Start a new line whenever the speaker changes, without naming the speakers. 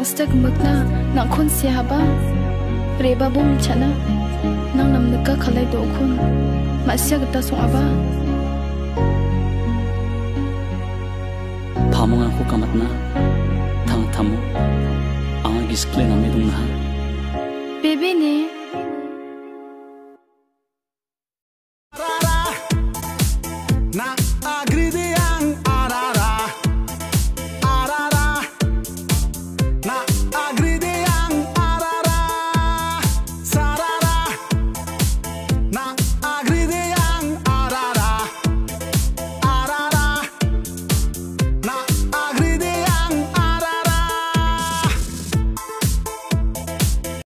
stak makna nang khun siapa reba bum chana nang nam naka khalai do khun masya gata sung aba
pamungan ko kamatna thang thamu ang gisklena medung na
bebe ne